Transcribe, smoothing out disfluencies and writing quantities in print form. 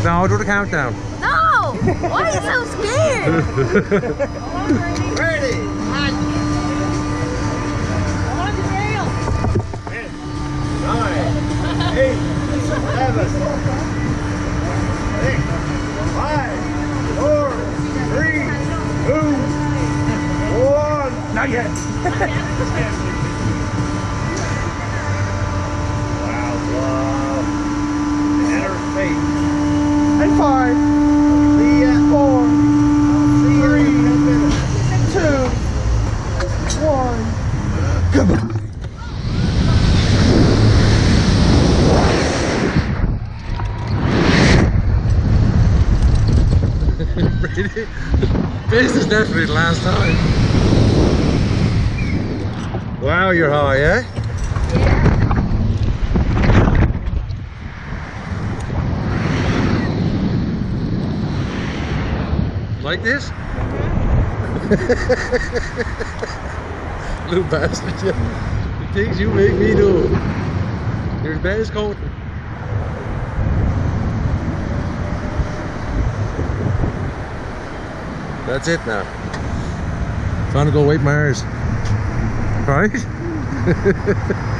No, do the countdown. No! Why are you so scared? Ready? On the rail. 10, 9, 8, 7, 6, 5, 4, 3, 2, 1. Not yet. Wow. Enter space. And 5, 4, 3, 2, 1. Goodbye. Brady, this is definitely the last time. Wow, you're high, eh? Like this? Little bastard, yeah. The things you make me do. You're as bad as cold. That's it now. Time to go wait Mars. Right?